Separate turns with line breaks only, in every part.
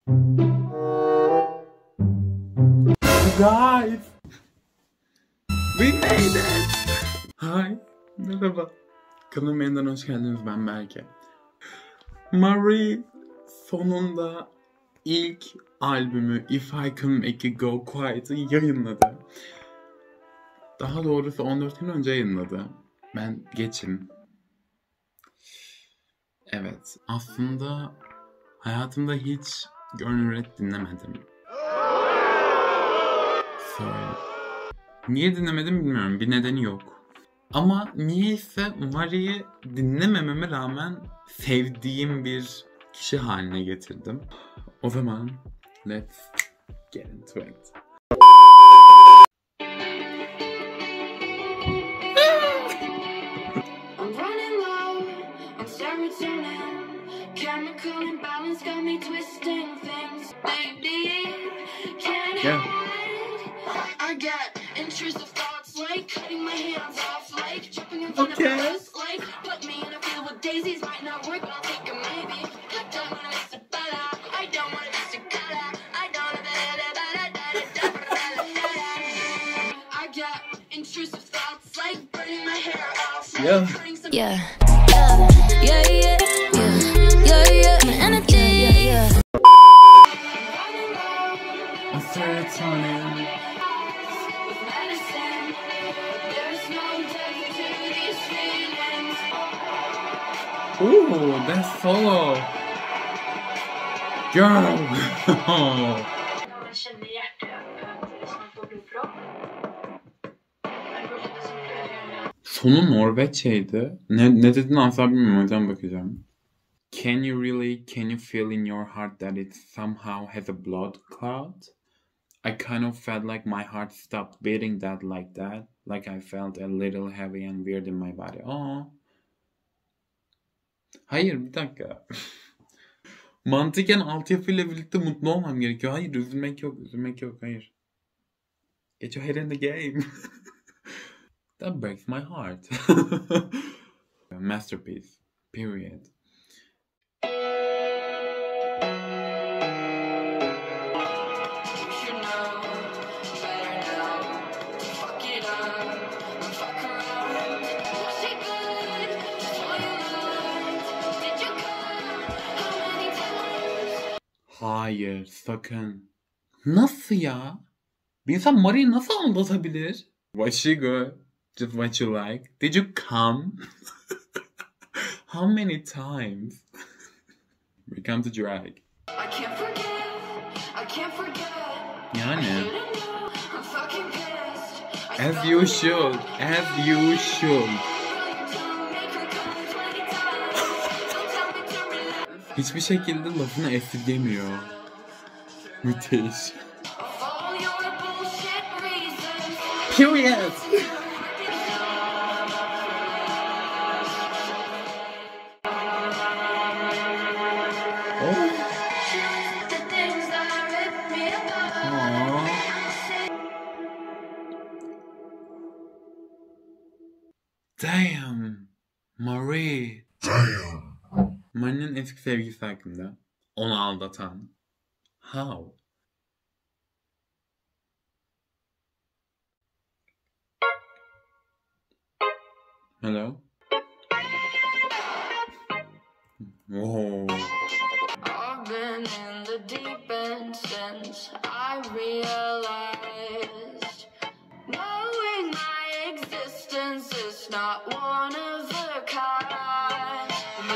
Guys, we made it. Hi, merhaba. Kanalıma yeniden hoş geldiniz, ben Berke. Marie sonunda ilk albümü If I Can Make It Go Quiet'ı yayınladı. Daha doğrusu 14 gün önce yayınladı. Ben geçim. Evet, aslında hayatımda hiç Gönül Red dinlemedim. Sorry. Niye dinlemedim bilmiyorum. Bir nedeni yok. Ama niyeyse Marie'yi dinlemememe rağmen sevdiğim bir kişi haline getirdim. O zaman let's get into it. Yeah. I get intrusive thoughts like cutting my hands off, like jumping in front of us, like put me in a field with daisies might not work, but I'll take a maybe. I don't wanna miss a bala, I don't wanna miss a gala, I don't wanna I get intrusive thoughts like burning my hair off, like cutting some serotonin. Ooh, that's solo. Girl. Sonu Norveççeydi. Ne dediğini asla bilmiyorum, o yüzden bakacağım. Can you feel in your heart that it somehow has a blood clot? I kind of felt like my heart stopped beating that like that. Like I felt a little heavy and weird in my body. Oh. Hayır, bir dakika. Mantıken altyapıyla birlikte mutlu olmam gerekiyor. Hayır, üzülmek yok, hayır. Get your head in the game. That breaks my heart. Masterpiece. Period. Hayır, sakın. Nasıl ya? Bir insan Marie'yi nasıl aldatabilir? Was she good? Just what you like? Did you come? How many times? We come to drag. Yani. As you should. As you should. Hiçbir şekilde lafını esirgemiyor. Müthiş. Period. Oh. Damn. Marie. Damn. Marie'nin eski sevgilisi hakkında. Onu aldatan. How? Hello? Whoa. I've been in the deep end since I realized knowing my existence is not one of a kind.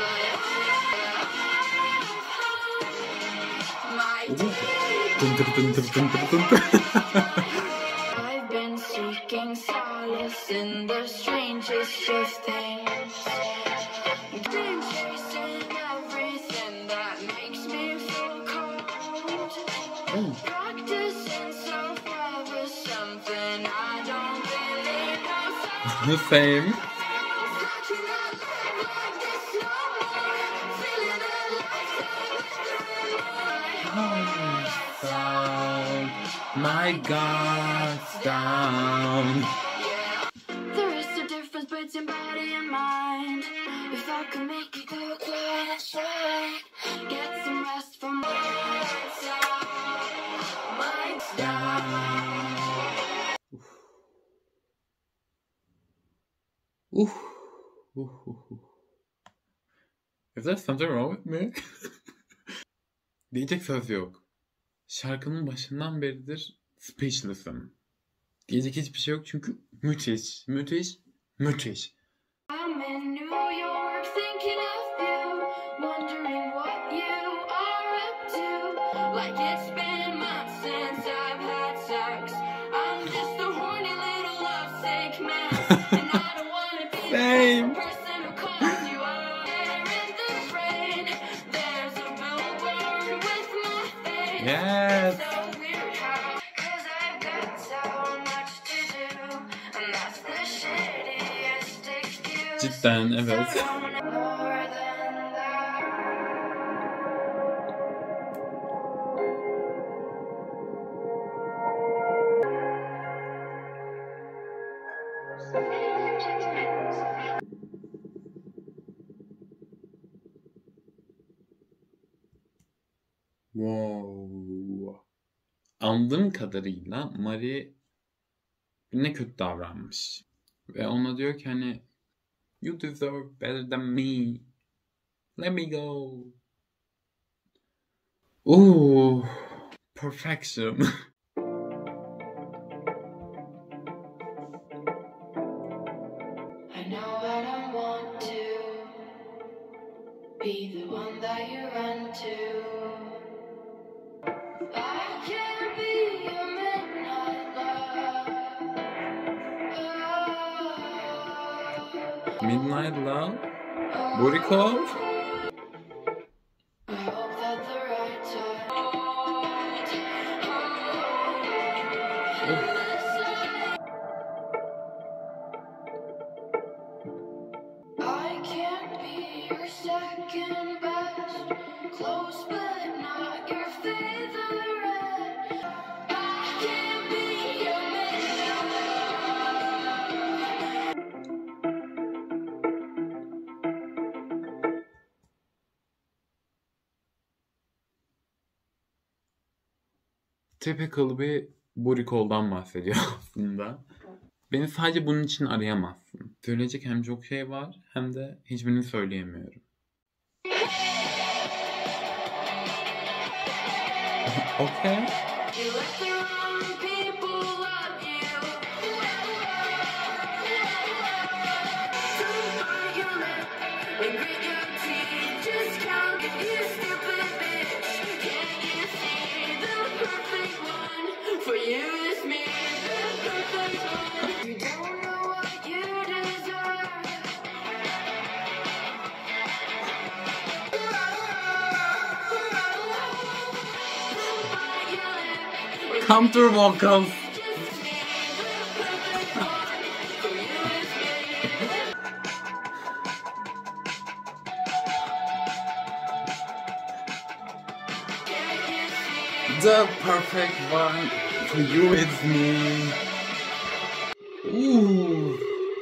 I've been seeking solace in the strangest of things. Been chasing everything that makes me feel cold. Practicing self-love is something I don't really know. The same. My God's down. There is a difference between body and mind. If I could make it go quiet, get some rest from my Uh. Is there something wrong with me? Diyecek söz yok. Şarkının başından beridir speechless'ım. Diyecek hiçbir şey yok çünkü müthiş.
I'm in New York thinking of you, wondering what you are up to. Like it's been months since I've had sex. I'm just a horny little lovesick mess, and I don't wanna be the person who calls you out. There in the rain, there's a billboard with my face.
Yes.
So weird how, 'cause I've got so much to do, and that's the shittiest excuse.
Cidden evet.
More than that.
Wow. Anladığım kadarıyla Marie birine kötü davranmış. Ve ona diyor ki hani you deserve better than me. Let me go. Ooh. Perfection.
I know I don't want to be the one that you run to. I can't be your midnight love.
Midnight Love. Booty Call.
I hope that the right I can't be your second best, close but not your favorite. I can't be your midnight.
Typical bir booty call'dan bahsediyor aslında. Beni sadece bunun için arayamazsın. Söyleyecek hem çok şey var hem de hiçbirini söyleyemiyorum. Okay.
You let the wrong people love you. Don't bite your lip and grit your teeth. Just count if you stupid bitch. Can't you see the perfect one for you is me? The perfect one. You don't know what you deserve. Don't bite your lip.
Counter vocals. The perfect one for you is me. Ooh.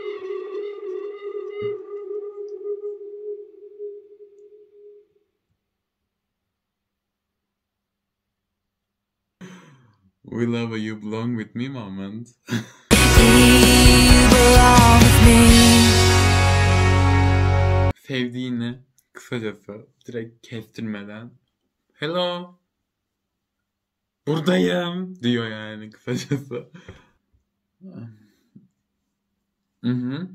We love a you belong with me moment. Sevdiğini kısacası direkt kestirmeden hello buradayım diyor yani kısacası. Mhm.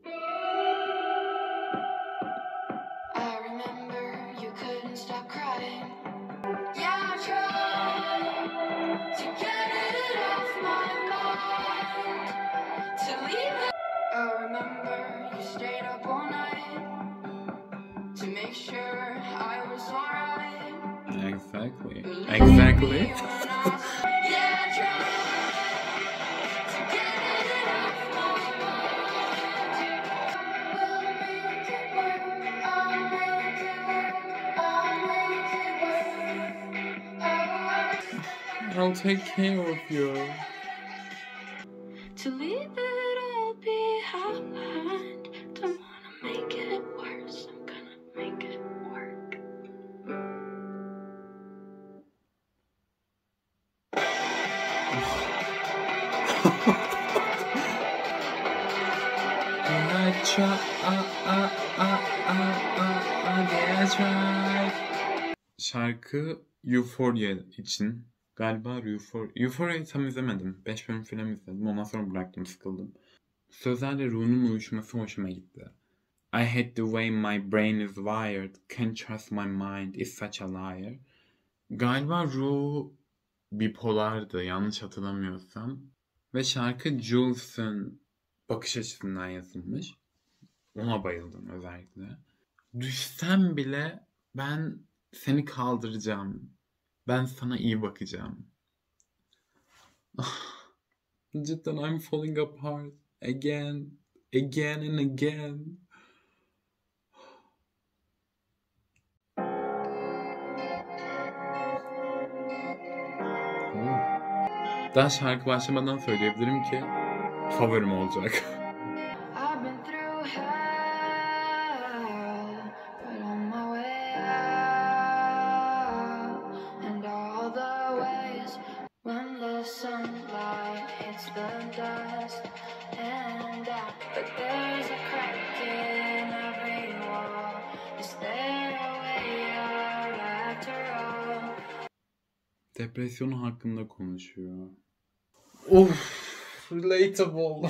I remember you couldn't stop crying. Yeah, I tried to get it off my mind. To leave it. I remember you stayed up all night to make sure I was alright.
Exactly.
Yeah, I tried to get it off my mind. We'll make it work. I'll make it work. I'll make it work.
I'll take care of you.
To leave it all behind. Don't wanna make it worse. I'm gonna make it work.
I try. I try. Şarkı Euphoria için. Galiba Euphoria'yı tam izlemedim. 5 bölüm falan izledim. Ondan sonra bıraktım, sıkıldım. Sözlerle ruhunun uyuşması hoşuma gitti. I hate the way my brain is wired. Can't trust my mind is such a liar. Galiba ruh bipolardı, yanlış hatırlamıyorsam. Ve şarkı Jules'ın bakış açısından yazılmış. Ona bayıldım özellikle. Düşsem bile ben seni kaldıracağım. Ben sana iyi bakacağım. Cidden I'm falling apart. Again and again. Daha şarkı başlamadan söyleyebilirim ki favorim olacak.
I've been through hell, but on my way out, and all the ways when the sunlight hits the dust and out. But there's a crack in every wall. Is there a way out after all?
Depresyonu hakkında konuşuyor. Of, relatable.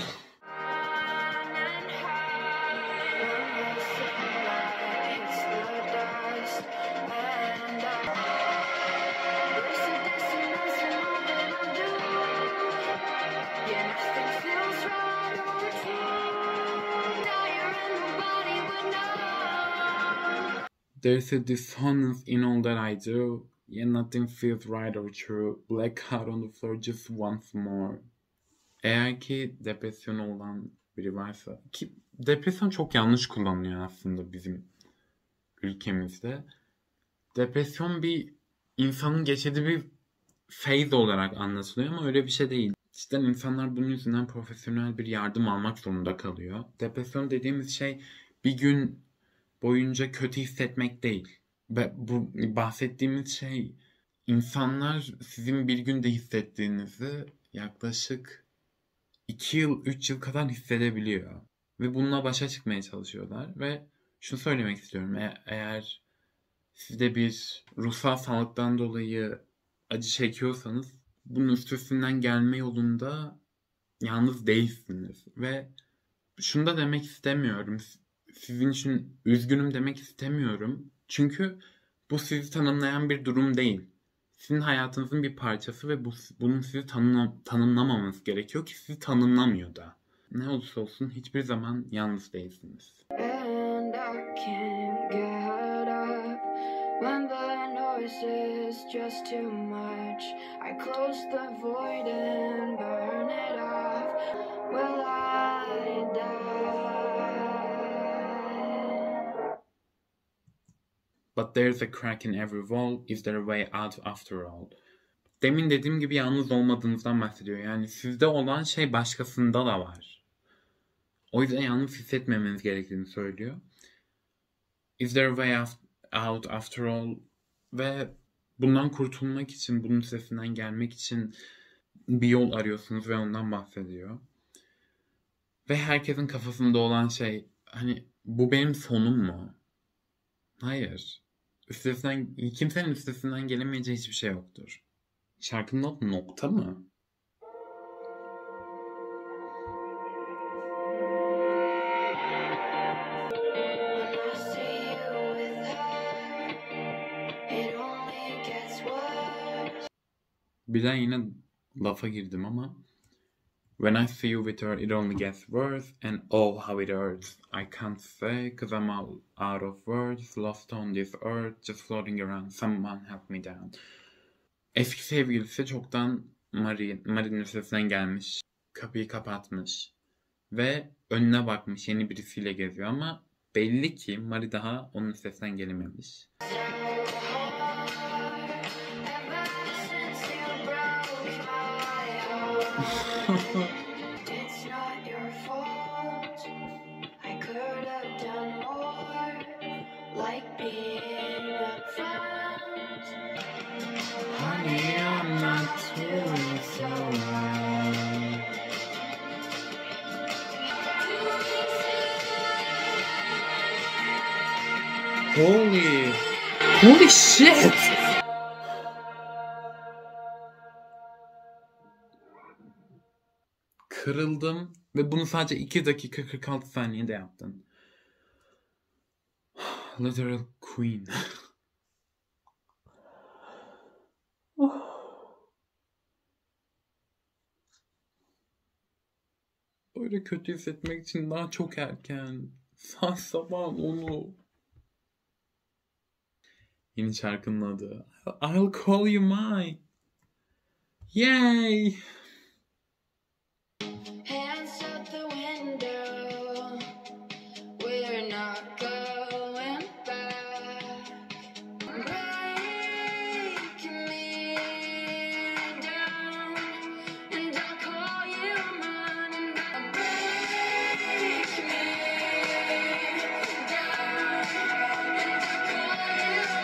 There's a dissonance in all that I do. Yeah, nothing feels right or true. Blackout on the floor just once more. Eğer ki depresyonu olan biri varsa, ki depresyon çok yanlış kullanılıyor aslında bizim ülkemizde. Depresyon bir insanın geçirdiği bir phase olarak anlatılıyor ama öyle bir şey değil. Cidden insanlar bunun yüzünden profesyonel bir yardım almak zorunda kalıyor. Depresyon dediğimiz şey bir gün boyunca kötü hissetmek değil. Ve bu bahsettiğimiz şey, insanlar sizin bir günde hissettiğinizi yaklaşık 2 yıl, 3 yıl kadar hissedebiliyor. Ve bununla başa çıkmaya çalışıyorlar. Ve şunu söylemek istiyorum. Eğer siz de bir ruhsal sağlıktan dolayı acı çekiyorsanız bunun üstesinden gelme yolunda yalnız değilsiniz. Ve şunu da demek istemiyorum. Sizin için üzgünüm demek istemiyorum. Çünkü bu sizi tanımlayan bir durum değil. Sizin hayatınızın bir parçası ve bunun sizi tanımlamamanız gerekiyor ki sizi tanımlamıyor da. Ne olursa olsun hiçbir zaman yalnız değilsiniz.
And I can't get up when the noise is just too much. I close the void and burn it off. Will I die?
But there's a crack in every wall. Is there a way out after all? Demin dediğim gibi yalnız olmadığınızdan bahsediyor. Yani sizde olan şey başkasında da var. O yüzden yalnız hissetmemeniz gerektiğini söylüyor. Is there a way out after all? Ve bundan kurtulmak için, bunun üstesinden gelmek için bir yol arıyorsunuz ve ondan bahsediyor. Ve herkesin kafasında olan şey, hani bu benim sonum mu? Hayır. Kimsenin üstesinden gelemeyeceği hiçbir şey yoktur. Şarkının adı Nokta mı? Birden yine lafa girdim ama when I see you with her it only gets worse and oh how it hurts. I can't say cause I'm all out of words, lost on this earth, just floating around, someone help me down. Eski sevgilisi çoktan Marie'nin üstesinden gelmiş, kapıyı kapatmış ve önüne bakmış, yeni birisiyle geziyor ama belli ki Marie daha onun üstesinden gelememiş.
It's not your fault. I could have done more, like being upfront.
Honey, I'm not doing so well. Holy shit! Kırıldım ve bunu sadece 2 dakika 46 saniyede yaptın. Literal Queen. Böyle kötü hissetmek için daha çok erken. Saat sabah onu. Yeni şarkının adı. I'll call you mine. Yay!
Hands out the window. We're not going back. Break me down, and I'll call you mine. And I'll break me down, and I'll call you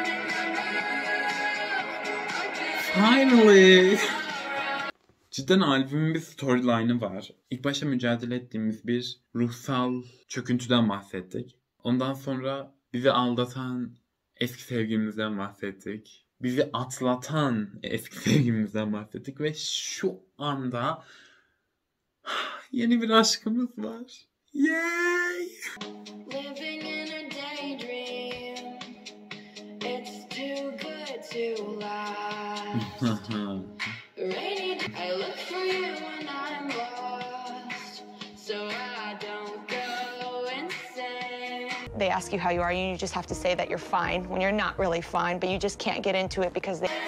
mine.
Finally! Cidden albümün bir storyline'ı var. İlk başta mücadele ettiğimiz bir ruhsal çöküntüden bahsettik. Ondan sonra bizi aldatan eski sevgilimizden bahsettik. Bizi atlatan eski sevgilimizden bahsettik. Ve şu anda yeni bir aşkımız var. Yay!
Living in a daydream. It's too good to lie. Rainy day, I look for you when I'm lost, so I don't go insane.
They ask you how you are, and you just have to say that you're fine when you're not really fine, but you just can't get into it because they...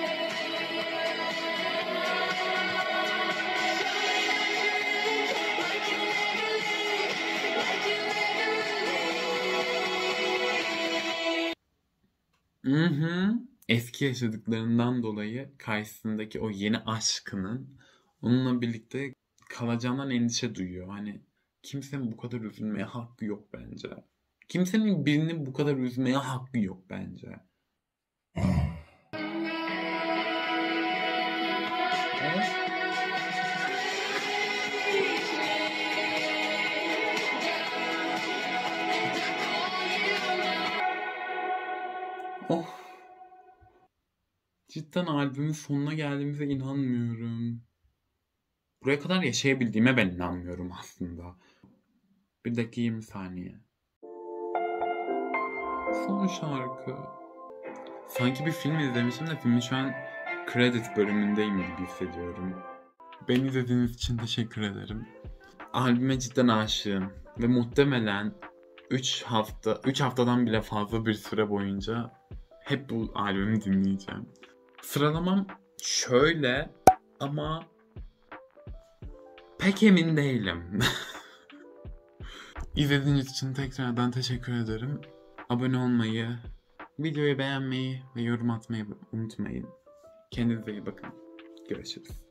Eski yaşadıklarından dolayı karşısındaki o yeni aşkının onunla birlikte kalacağından endişe duyuyor. Hani kimsenin bu kadar üzülmeye hakkı yok bence. Kimsenin birini bu kadar üzmeye hakkı yok bence. Evet. Oh. Cidden albümün sonuna geldiğimize inanmıyorum. Buraya kadar yaşayabildiğime ben inanmıyorum aslında. 1 dakika 20 saniye. Son şarkı. Sanki bir film izlemişim de filmin şu an credit bölümündeyim gibi hissediyorum. Beni izlediğiniz için teşekkür ederim. Albüme cidden aşığım. Ve muhtemelen 3 haftadan bile fazla bir süre boyunca hep bu albümü dinleyeceğim. Sıralamam şöyle ama pek emin değilim. İzlediğiniz için tekrardan teşekkür ederim. Abone olmayı, videoyu beğenmeyi ve yorum atmayı unutmayın. Kendinize iyi bakın. Görüşürüz.